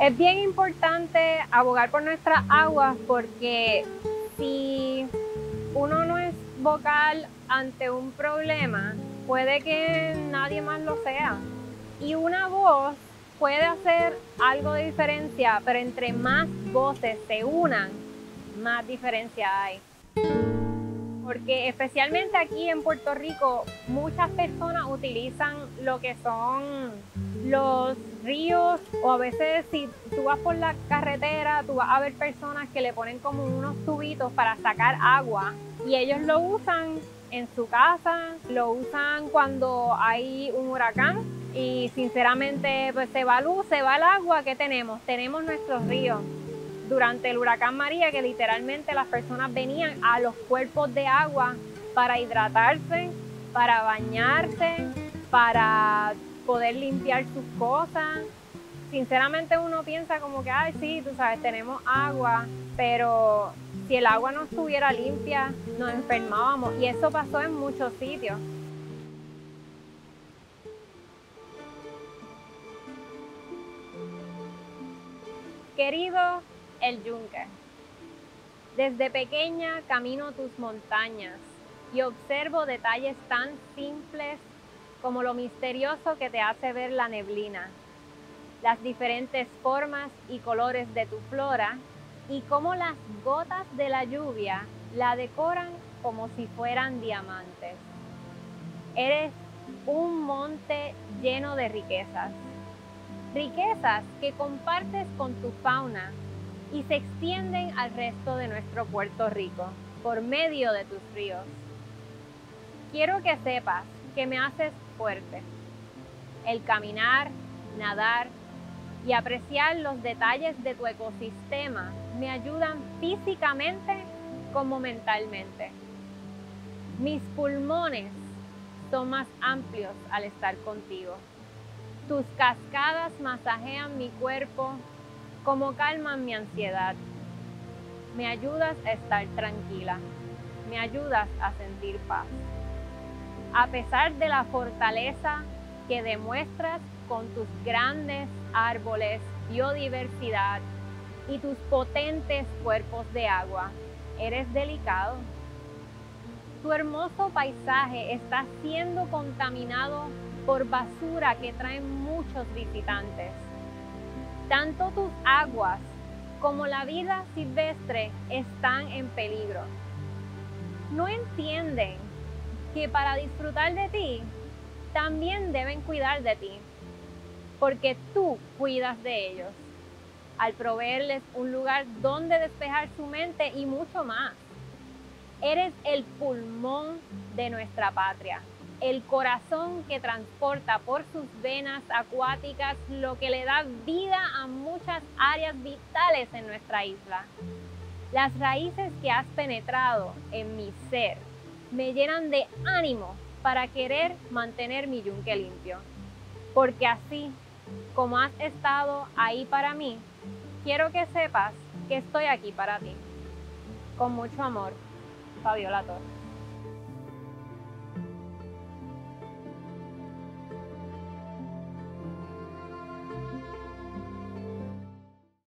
Es bien importante abogar por nuestras aguas porque si uno no es vocal ante un problema, puede que nadie más lo sea. Y una voz puede hacer algo de diferencia, pero entre más voces se unan, más diferencia hay. Porque especialmente aquí en Puerto Rico, muchas personas utilizan lo que son los ríos, o a veces si tú vas por la carretera, tú vas a ver personas que le ponen como unos tubitos para sacar agua y ellos lo usan en su casa, lo usan cuando hay un huracán y sinceramente pues se va luz, se va el agua, ¿qué tenemos? Tenemos nuestros ríos. Durante el huracán María, que literalmente las personas venían a los cuerpos de agua para hidratarse, para bañarse, para poder limpiar sus cosas. Sinceramente uno piensa como que, ay, sí, tú sabes, tenemos agua, pero si el agua no estuviera limpia, nos enfermábamos. Y eso pasó en muchos sitios. Querido El Yunque, desde pequeña camino tus montañas y observo detalles tan simples como lo misterioso que te hace ver la neblina, las diferentes formas y colores de tu flora y cómo las gotas de la lluvia la decoran como si fueran diamantes. Eres un monte lleno de riquezas, riquezas que compartes con tu fauna y se extienden al resto de nuestro Puerto Rico por medio de tus ríos. Quiero que sepas que me haces fuerte. El caminar, nadar y apreciar los detalles de tu ecosistema me ayudan físicamente como mentalmente. Mis pulmones son más amplios al estar contigo. Tus cascadas masajean mi cuerpo como calman mi ansiedad. Me ayudas a estar tranquila. Me ayudas a sentir paz. A pesar de la fortaleza que demuestras con tus grandes árboles, biodiversidad y tus potentes cuerpos de agua, eres delicado. Tu hermoso paisaje está siendo contaminado por basura que traen muchos visitantes. Tanto tus aguas como la vida silvestre están en peligro. No entienden que para disfrutar de ti, también deben cuidar de ti, porque tú cuidas de ellos, al proveerles un lugar donde despejar su mente y mucho más. Eres el pulmón de nuestra patria, el corazón que transporta por sus venas acuáticas lo que le da vida a muchas áreas vitales en nuestra isla. Las raíces que has penetrado en mi ser me llenan de ánimo para querer mantener mi yunque limpio. Porque así como has estado ahí para mí, quiero que sepas que estoy aquí para ti. Con mucho amor, Fabiola Torres.